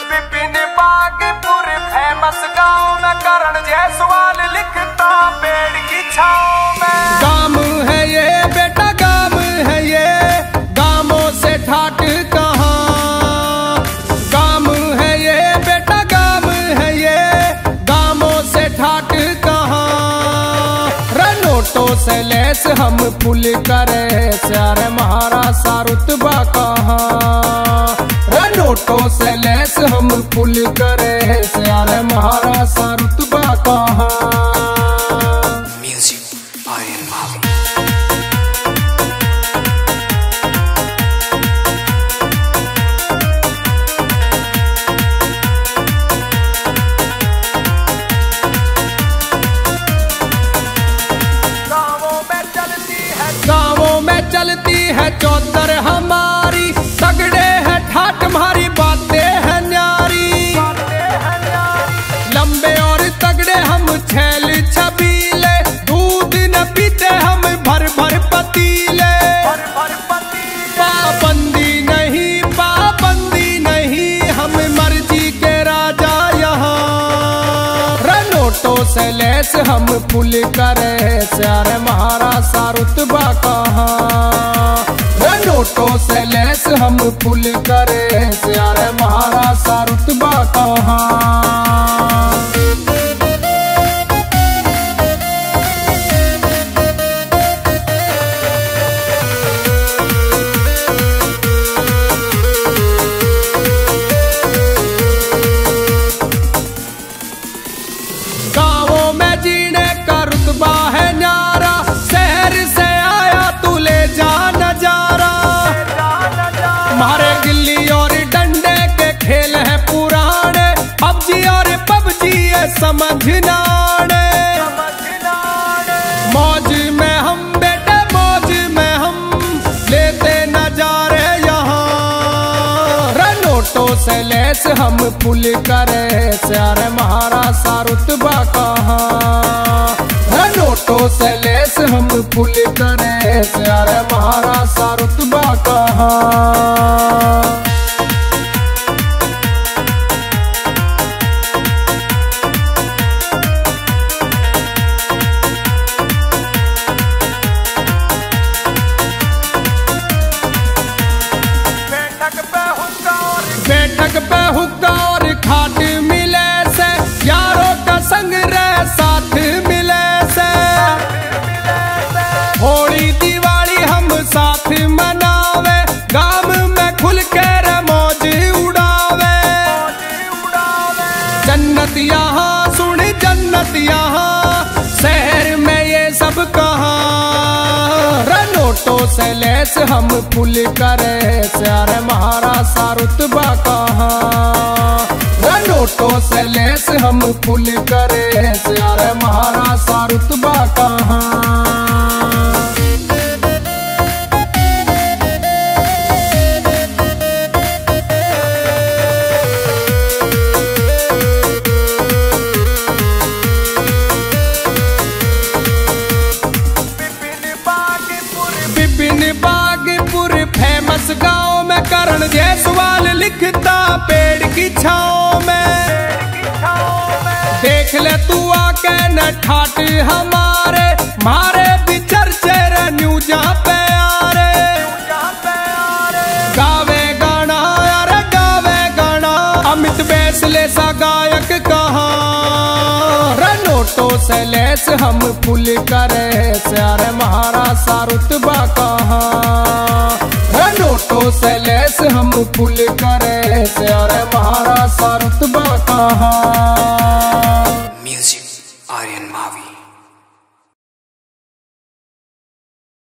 Bipin Bagpur famous गांव में करण जायसवाल लिखता पेड़ की छाँव में। गाम है ये बेटा गाम है ये, गामों से ठाट कहाँ। गाम है ये बेटा गाम है ये, गामों से ठाट कहाँ। रनोटों से लेस हम फुल करे सारे महाराजा रुतबा कहाँ। रनोटों से लेस हम फुल करे सारे महाराजा रुतबा कहाँ। गाँवों में चलती है चौतर हमारी, तगड़े है ठाट हमारी बातें है न्यारी। लंबे और तगड़े हम छैल छबीले, दूध न पीते हम भर भर पतीले। पाबंदी नहीं हम मर्जी के राजा यहाँ। रनोटों से लेस हम फुल करे सारे महाराजा रुतबा कहाँ। रनोटों से लेस हम फुल करे सारे महाराजा रुतबा कहाँ। गाँवों में जीने का रुतबा है न्यारा, शहर से आया तू ले जा नजारा। मारे गिल्ली और डंडे के खेल है पुराने, पबजी और पबजी है समझना ने। मौज में हम बेटे मौज में हम लेते नजारे यहाँ। रनोटों से लेस हम फुल करे सारे महाराजा रुतबा कहाँ। रनोटों से लेस हम फुल करे सारे महाराजा रुतबा कहाँ। बैठक पे हुक्का और खाट मिले से, यारों का संग रह साथ मिले से। होली दिवाली हम साथ मनावे, गाम में खुल कर मौज उड़ावे। जन्नत यहाँ सुन जन्नत यहाँ, शहर में ये सब कहाँ। रनोटों से लेस हम फुल करे सारे महाराजा रुतबा कहाँ। रनोटों से लेस हम फुल करे सारे महाराजा रुतबा कहाँ। बिपिन बागपुर फेमस गांव में करण जायसवाल लिखता पेड़ की छाँव में। देख ले तू आके न ठाट हमारे, मारे भी चर्चे न्यूजा पे आरे। गावे गाना अरे गावे गाना, अमित बैसले सा गायक कहाँ। रनोटों से लेस हम फुल करे सारे महाराजा रुतबा कहाँ। रनोटों से लेस हम फुल करे सारे महाराजा रुतबा कहाँ।